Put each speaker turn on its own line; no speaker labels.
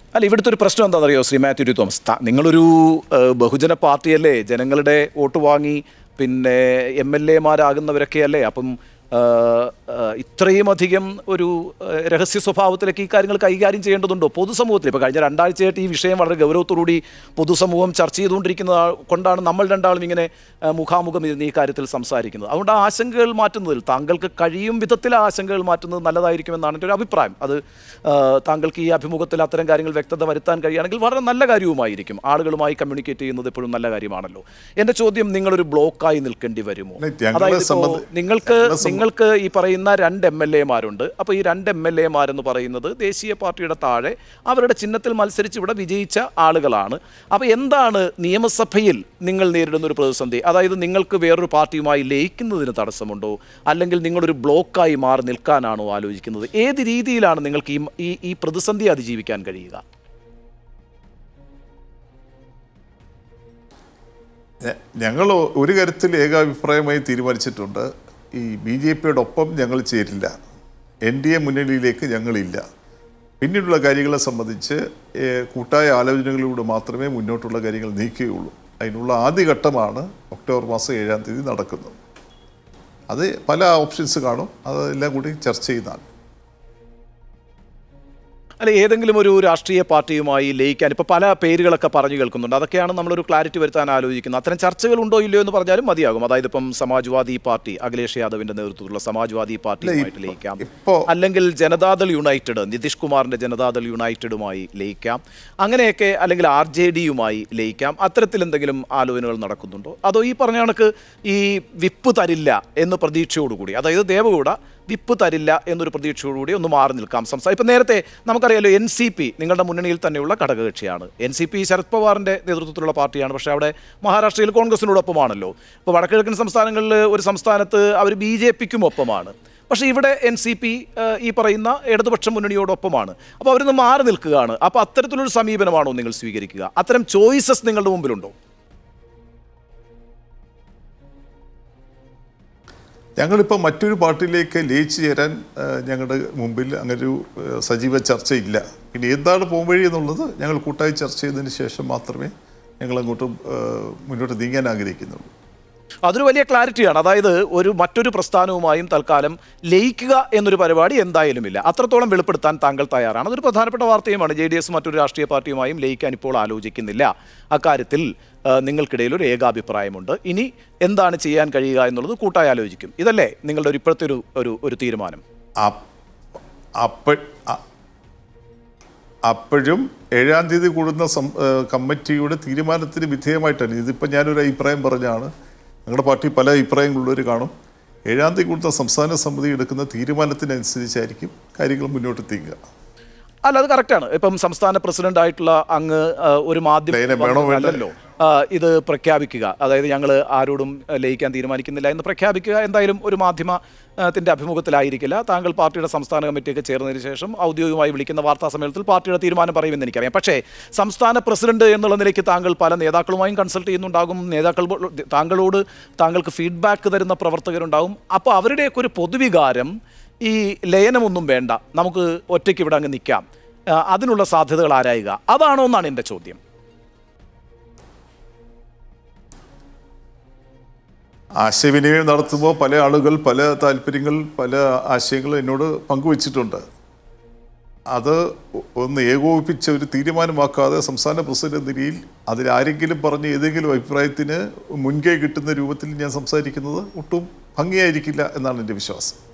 അല്ല, ഇവിടുത്തെ ഒരു പ്രശ്നം എന്താണെന്നറിയോ ശ്രീ മാത്യു ടി തോമസ്, നിങ്ങളൊരു ബഹുജന പാർട്ടിയല്ലേ, ജനങ്ങളുടെ വോട്ട് വാങ്ങി പിന്നെ MLA-മാരാകുന്നവരൊക്കെ അല്ലേ. അപ്പം ഇത്രയും അധികം ഒരു രഹസ്യ സ്വഭാവത്തിലേക്ക് ഈ കാര്യങ്ങൾ കൈകാര്യം ചെയ്യേണ്ടതുണ്ടോ പൊതുസമൂഹത്തിൽ? ഇപ്പോൾ കഴിഞ്ഞ 2 ആഴ്ചയായിട്ട് ഈ വിഷയം വളരെ ഗൗരവത്തോടുകൂടി പൊതുസമൂഹം ചർച്ച ചെയ്തുകൊണ്ടിരിക്കുന്നത് കൊണ്ടാണ് നമ്മൾ രണ്ടാളും ഇങ്ങനെ മുഖാമുഖം ഇരുന്ന് ഈ കാര്യത്തിൽ സംസാരിക്കുന്നത്. അതുകൊണ്ട് ആ ആശങ്കകൾ മാറ്റുന്നതിൽ താങ്കൾക്ക് കഴിയും വിധത്തിൽ ആ ആശങ്കകൾ മാറ്റുന്നത് നല്ലതായിരിക്കുമെന്നാണ് എൻ്റെ ഒരു അഭിപ്രായം. അത് താങ്കൾക്ക് ഈ അഭിമുഖത്തിൽ അത്തരം കാര്യങ്ങൾ വ്യക്തത വരുത്താൻ കഴിയുകയാണെങ്കിൽ വളരെ നല്ല കാര്യവുമായിരിക്കും. ആളുകളുമായി കമ്മ്യൂണിക്കേറ്റ് ചെയ്യുന്നത് എപ്പോഴും നല്ല കാര്യമാണല്ലോ. എൻ്റെ ചോദ്യം, നിങ്ങളൊരു ബ്ലോക്കായി നിൽക്കേണ്ടി വരുമോ? അതായത് നിങ്ങൾക്ക് ഈ പറയുന്ന 2 MLA-മാരുണ്ട്. അപ്പോൾ ഈ 2 MLA-മാരെന്ന് പറയുന്നത് ദേശീയ പാർട്ടിയുടെ താഴെ അവരുടെ ചിഹ്നത്തിൽ മത്സരിച്ച് ഇവിടെ വിജയിച്ച ആളുകളാണ്. അപ്പോൾ എന്താണ് നിയമസഭയിൽ നിങ്ങൾ നേരിടുന്ന ഒരു പ്രതിസന്ധി? അതായത് നിങ്ങൾക്ക് വേറൊരു പാർട്ടിയുമായി ലയിക്കുന്നതിന് തടസ്സമുണ്ടോ, അല്ലെങ്കിൽ നിങ്ങളൊരു ബ്ലോക്കായി മാറി നിൽക്കാനാണോ ആലോചിക്കുന്നത്? ഏത് രീതിയിലാണ് നിങ്ങൾക്ക് ഈ പ്രതിസന്ധി അതിജീവിക്കാൻ കഴിയുക?
ഞങ്ങൾ ഒരു കാര്യത്തിൽ ഏകാഭിപ്രായമായി തീരുമാനിച്ചിട്ടുണ്ട്. ഈ BJP-യുടെ ഒപ്പം ഞങ്ങൾ ചേരില്ല, NDA മുന്നണിയിലേക്ക് ഞങ്ങളില്ല. പിന്നീടുള്ള കാര്യങ്ങളെ സംബന്ധിച്ച് കൂട്ടായ ആലോചനകളിലൂടെ മാത്രമേ മുന്നോട്ടുള്ള കാര്യങ്ങൾ നീക്കുകയുള്ളൂ. അതിനുള്ള ആദ്യഘട്ടമാണ് ഒക്ടോബർ മാസം 7-ാം തീയതി നടക്കുന്നത്. അത് പല ഓപ്ഷൻസ് കാണും, അതെല്ലാം കൂടി ചർച്ച ചെയ്യുന്നതാണ്.
അല്ല, ഏതെങ്കിലും ഒരു രാഷ്ട്രീയ പാർട്ടിയുമായി ലയിക്കാൻ ഇപ്പോൾ പല പേരുകളൊക്കെ പറഞ്ഞു കേൾക്കുന്നുണ്ട്. അതൊക്കെയാണ് നമ്മളൊരു ക്ലാരിറ്റി വരുത്താൻ ആലോചിക്കുന്നത്. അത്തരം ചർച്ചകൾ ഉണ്ടോ ഇല്ലയോ എന്ന് പറഞ്ഞാലും മതിയാകും. അതായത് ഇപ്പം സമാജ്വാദി പാർട്ടി, അഖിലേഷ് യാദവിൻ്റെ നേതൃത്വത്തിലുള്ള സമാജ്വാദി പാർട്ടിയുമായിട്ട് ലയിക്കാം, അല്ലെങ്കിൽ ജനതാദൾ യുണൈറ്റഡ്, നിതീഷ് കുമാറിൻ്റെ ജനതാദൾ യുണൈറ്റഡുമായി ലയിക്കാം, അങ്ങനെയൊക്കെ, അല്ലെങ്കിൽ RJD-യുമായി ലയിക്കാം. അത്തരത്തിൽ എന്തെങ്കിലും ആലോചനകൾ നടക്കുന്നുണ്ടോ? അതോ ഈ പറഞ്ഞ കണക്ക് ഈ വിപ്പ് തരില്ല എന്ന് പ്രതീക്ഷയോടുകൂടി, അതായത് ദേവഗൗഡ വിപ്പ് തരില്ല എന്നൊരു പ്രതീക്ഷയോടുകൂടി ഒന്ന് മാറി നിൽക്കാം സംസാരം? ഇപ്പം നേരത്തെ നമുക്കറിയാലോ, NCP നിങ്ങളുടെ മുന്നണിയിൽ തന്നെയുള്ള ഘടകകക്ഷിയാണ്. NCP ശരത് പവാറിൻ്റെ നേതൃത്വത്തിലുള്ള പാർട്ടിയാണ്. പക്ഷേ അവിടെ മഹാരാഷ്ട്രയിൽ കോൺഗ്രസിനോടൊപ്പമാണല്ലോ. ഇപ്പോൾ വടക്കിഴക്കൻ സംസ്ഥാനങ്ങളിൽ ഒരു സംസ്ഥാനത്ത് അവർ BJP-ക്കും ഒപ്പമാണ്. പക്ഷേ ഇവിടെ NCP ഈ പറയുന്ന ഇടതുപക്ഷ മുന്നണിയോടൊപ്പമാണ്. അപ്പോൾ അവരൊന്ന് മാറി നിൽക്കുകയാണ്. അപ്പോൾ അത്തരത്തിലൊരു സമീപനമാണോ നിങ്ങൾ സ്വീകരിക്കുക? അത്തരം ചോയ്സസ് നിങ്ങളുടെ മുമ്പിലുണ്ടോ?
ഞങ്ങളിപ്പോൾ മറ്റൊരു പാർട്ടിയിലേക്ക് ലയിച്ചു ചേരാൻ ഞങ്ങളുടെ മുമ്പിൽ അങ്ങനൊരു സജീവ ചർച്ചയില്ല. ഇനി എന്താണ് പോംവഴി എന്നുള്ളത് ഞങ്ങൾ കൂട്ടായി ചർച്ച ചെയ്തതിന് ശേഷം മാത്രമേ ഞങ്ങളങ്ങോട്ട് മുന്നോട്ട് നീങ്ങാൻ ആഗ്രഹിക്കുന്നുള്ളൂ.
അതൊരു വലിയ ക്ലാരിറ്റിയാണ്. അതായത് മറ്റൊരു പ്രസ്ഥാനവുമായും തൽക്കാലം ലയിക്കുക എന്നൊരു പരിപാടി എന്തായാലും ഇല്ല. അത്രത്തോളം വെളിപ്പെടുത്താൻ താങ്കൾ തയ്യാറാണ്. അതൊരു പ്രധാനപ്പെട്ട വാർത്തയുമാണ്. JDS മറ്റൊരു രാഷ്ട്രീയ പാർട്ടിയുമായും ലയിക്കാൻ ഇപ്പോൾ ആലോചിക്കുന്നില്ല. അക്കാര്യത്തിൽ നിങ്ങൾക്കിടയിൽ ഒരു ഏകാഭിപ്രായമുണ്ട്. ഇനി എന്താണ് ചെയ്യാൻ കഴിയുക എന്നുള്ളത് കൂട്ടായി ആലോചിക്കും. ഇതല്ലേ നിങ്ങളുടെ ഇപ്പോഴത്തെ ഒരു തീരുമാനം?
അപ്പോഴും 7-ാം തീയതി കൂടുന്ന കമ്മിറ്റിയുടെ തീരുമാനത്തിന് വിധേയമായിട്ടാണ്. ഇതിപ്പോൾ ഞാനൊരു അഭിപ്രായം പറഞ്ഞാണ്. ഞങ്ങളുടെ പാർട്ടി പല അഭിപ്രായങ്ങളുള്ളവർ കാണും. 7-ാം തീയതി കൂടുന്ന സംസ്ഥാന സമിതി എടുക്കുന്ന തീരുമാനത്തിനനുസരിച്ചായിരിക്കും കാര്യങ്ങൾ മുന്നോട്ട് എത്തിക്കുക.
അല്ല, അത് കറക്റ്റാണ്. ഇപ്പം സംസ്ഥാന പ്രസിഡന്റ് ആയിട്ടുള്ള അങ്ങ് ഒരു മാധ്യമമല്ലോ ഇത് പ്രഖ്യാപിക്കുക, അതായത് ഞങ്ങൾ ആരോടും ലയിക്കാൻ തീരുമാനിക്കുന്നില്ല എന്ന് പ്രഖ്യാപിക്കുക എന്തായാലും ഒരു മാധ്യമത്തിൻ്റെ അഭിമുഖത്തിലായിരിക്കില്ല. താങ്കൾ പാർട്ടിയുടെ സംസ്ഥാന കമ്മിറ്റിയൊക്കെ ചേർന്നതിന് ശേഷം ഔദ്യോഗികമായി വിളിക്കുന്ന വാർത്താ സമ്മേളനത്തിൽ പാർട്ടിയുടെ തീരുമാനം പറയുമെന്ന് എനിക്കറിയാം. പക്ഷേ സംസ്ഥാന പ്രസിഡന്റ് എന്നുള്ള നിലയ്ക്ക് താങ്കൾ പല നേതാക്കളുമായും കൺസൾട്ട് ചെയ്യുന്നുണ്ടാകും. താങ്കൾക്ക് ഫീഡ്ബാക്ക് തരുന്ന പ്രവർത്തകരുണ്ടാകും. അപ്പോൾ അവരുടെയൊക്കെ ഒരു പൊതുവികാരം ഈ ലയനമൊന്നും വേണ്ട, നമുക്ക് ഒറ്റയ്ക്ക് ഇവിടെ അങ്ങ് നിൽക്കാം, അതിനുള്ള സാധ്യതകൾ ആരായുക, അതാണോ എന്നാണ് എൻ്റെ ചോദ്യം.
ആശയവിനിമയം നടത്തുമ്പോൾ പല ആളുകൾ പല താല്പര്യങ്ങൾ പല ആശയങ്ങൾ എന്നോട് പങ്കുവച്ചിട്ടുണ്ട്. അത് ഒന്ന് ഏകോപിപ്പിച്ച ഒരു തീരുമാനമാക്കാതെ സംസ്ഥാന പ്രസിഡന്റ് നിലയിൽ അതിലാരെങ്കിലും പറഞ്ഞ് ഏതെങ്കിലും അഭിപ്രായത്തിന് മുൻകൈ കിട്ടുന്ന രൂപത്തിൽ ഞാൻ സംസാരിക്കുന്നത് ഒട്ടും ഭംഗിയായിരിക്കില്ല എന്നാണ് എൻ്റെ വിശ്വാസം.